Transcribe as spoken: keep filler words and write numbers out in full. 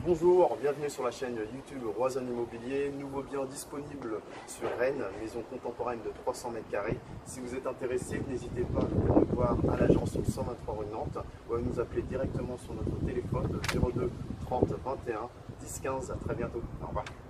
Bonjour, bienvenue sur la chaîne YouTube Roison Immobilier. Nouveau bien disponible sur Rennes, maison contemporaine de trois cents mètres carrés. Si vous êtes intéressé, n'hésitez pas à venir nous voir à l'agence cent vingt-trois rue Nantes ou à nous appeler directement sur notre téléphone zéro deux trente vingt et un dix quinze. À très bientôt. Au revoir.